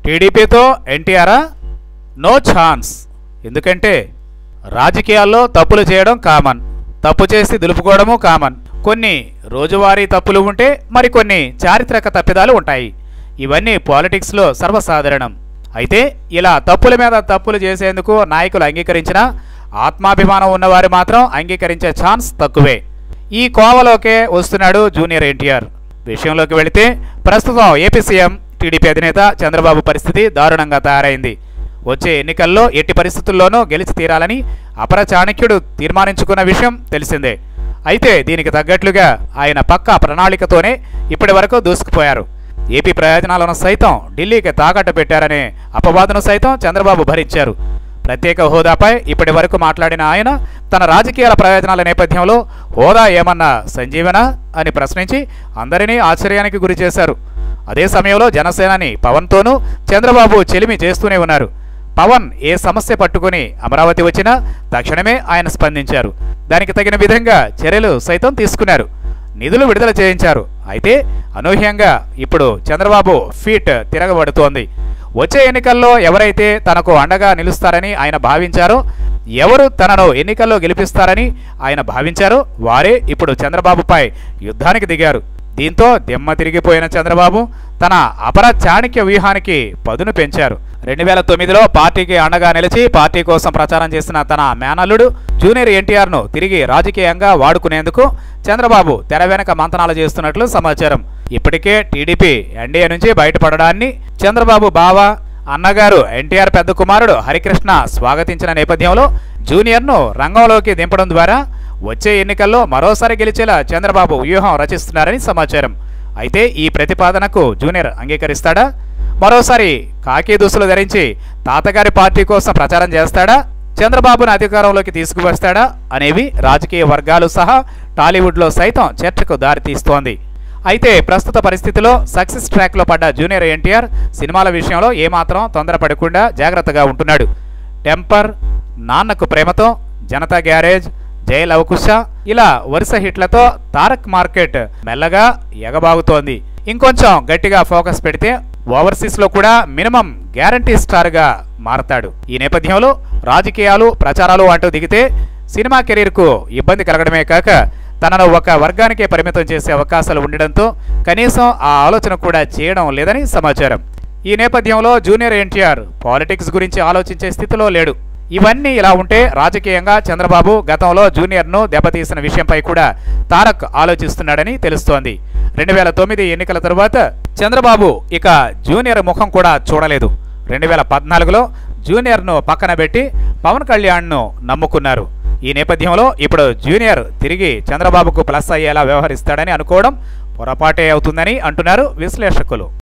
టీడీపీతో ఎన్టీఆరా? No chance. ఎందుకంటే రాజకీయాల్లో తప్పులు చేయడం కామన్, తప్పు చేసి దులుపుకోవడము కామన్. కొన్ని రోజువారీ తప్పులు ఉంటే మరికొన్ని చారిత్రక తప్పిదాలు ఉంటాయి. ఇవన్నీ పాలిటిక్స్లో సర్వసాధారణం. అయితే ఇలా తప్పుల మీద తప్పులు చేసేందుకు నాయకులు అంగీకరించినా ఆత్మాభిమానం ఉన్నవారు మాత్రం అంగీకరించే ఛాన్స్ తక్కువే. ఈ కోవలోకే వస్తున్నాడు జూనియర్ ఎన్టీఆర్. విషయంలోకి వెళితే ప్రస్తుతం ఏపీ సీఎం టీడీపీ అధినేత చంద్రబాబు పరిస్థితి దారుణంగా తయారైంది. వచ్చే ఎన్నికల్లో ఎట్టి పరిస్థితుల్లోనూ గెలిచి తీరాలని అపర చాణక్యుడు తీర్మానించుకున్న విషయం తెలిసిందే. అయితే దీనికి తగ్గట్లుగా ఆయన పక్కా ప్రణాళికతోనే ఇప్పటి వరకు దూసుకుపోయారు. ఏపీ ప్రయోజనాలను సైతం ఢిల్లీకి తాకట్టు పెట్టారనే అపవాదును సైతం చంద్రబాబు భరించారు. ప్రత్యేక హోదాపై ఇప్పటి వరకు మాట్లాడిన ఆయన తన రాజకీయాల ప్రయోజనాల నేపథ్యంలో హోదా ఏమన్నా సంజీవనా అని ప్రశ్నించి అందరినీ ఆశ్చర్యానికి గురి చేశారు. అదే సమయంలో జనసేనాని పవన్తోనూ చంద్రబాబు చెలిమి చేస్తూనే ఉన్నారు. పవన్ ఏ సమస్య పట్టుకుని అమరావతి వచ్చినా తక్షణమే ఆయన స్పందించారు. దానికి తగిన విధంగా చర్యలు సైతం తీసుకున్నారు, నిధులు విడుదల చేయించారు. అయితే అనూహ్యంగా ఇప్పుడు చంద్రబాబు ఫీట్ తిరగబడుతోంది. వచ్చే ఎన్నికల్లో ఎవరైతే తనకు అండగా నిలుస్తారని ఆయన భావించారో, ఎవరు తనను ఎన్నికల్లో గెలిపిస్తారని ఆయన భావించారో వారే ఇప్పుడు చంద్రబాబుపై యుద్ధానికి దిగారు. దీంతో దిమ్మ తిరిగిపోయిన చంద్రబాబు తన అపర చాణక్య వ్యూహానికి పదును పెంచారు. 2009లో పార్టీకి అండగా నిలిచి పార్టీ కోసం ప్రచారం చేసిన తన మేనల్లుడు జూనియర్ ఎన్టీఆర్ను తిరిగి రాజకీయంగా వాడుకునేందుకు చంద్రబాబు తెర వెనక మంతనాలు చేస్తున్నట్లు సమాచారం. ఇప్పటికే టీడీపీ ఎన్డీఏ నుంచి బయటపడడాన్ని చంద్రబాబు బావ అన్నగారు ఎన్టీఆర్ పెద్ద కుమారుడు హరికృష్ణ స్వాగతించిన నేపథ్యంలో జూనియర్ను రంగంలోకి దింపడం ద్వారా వచ్చే ఎన్నికల్లో మరోసారి గెలిచేలా చంద్రబాబు వ్యూహం రచిస్తున్నారని సమాచారం. అయితే ఈ ప్రతిపాదనకు జూనియర్ అంగీకరిస్తాడా? మరోసారి కాకి దుస్తులు ధరించి తాతగారి పార్టీ కోసం ప్రచారం చేస్తాడా? చంద్రబాబును అధికారంలోకి తీసుకువస్తాడా అనేవి రాజకీయ వర్గాలు సహా టాలీవుడ్లో సైతం చర్చకు దారితీస్తోంది. అయితే ప్రస్తుత పరిస్థితిలో సక్సెస్ ట్రాక్లో పడ్డ జూనియర్ ఎన్టీఆర్ సినిమాల విషయంలో ఏమాత్రం తొందరపడకుండా జాగ్రత్తగా ఉంటున్నాడు. టెంపర్, నాన్నకు ప్రేమతో, జనతా గ్యారేజ్, జై లవకుశ ఇలా వరుస హిట్లతో తారక్ మార్కెట్ మెల్లగా ఎగబాగుతోంది. ఇంకొంచెం గట్టిగా ఫోకస్ పెడితే ఓవర్సీస్లో కూడా మినిమం గ్యారంటీ స్టార్గా మారతాడు. ఈ నేపథ్యంలో రాజకీయాలు, ప్రచారాలు అంటూ దిగితే సినిమా కెరీర్కు ఇబ్బంది కలగడమే కాక తనను ఒక వర్గానికే పరిమితం చేసే అవకాశాలు ఉండడంతో కనీసం ఆ ఆలోచన కూడా చేయడం లేదని సమాచారం. ఈ నేపథ్యంలో జూనియర్ ఎన్టీఆర్ పాలిటిక్స్ గురించి ఆలోచించే స్థితిలో లేడు. ఇవన్నీ ఇలా ఉంటే రాజకీయంగా చంద్రబాబు గతంలో జూనియర్ను దెబ్బతీసిన విషయంపై కూడా తారక్ ఆలోచిస్తున్నాడని తెలుస్తోంది. 2009 ఎన్నికల తరువాత చంద్రబాబు ఇక జూనియర్ ముఖం కూడా చూడలేదు. 2014లో జూనియర్ను పక్కన పెట్టి పవన్ కళ్యాణ్ను నమ్ముకున్నారు. ఈ నేపథ్యంలో ఇప్పుడు జూనియర్ తిరిగి చంద్రబాబుకు ప్లస్ అయ్యేలా వ్యవహరిస్తాడని అనుకోవడం పొరపాటే అవుతుందని అంటున్నారు విశ్లేషకులు.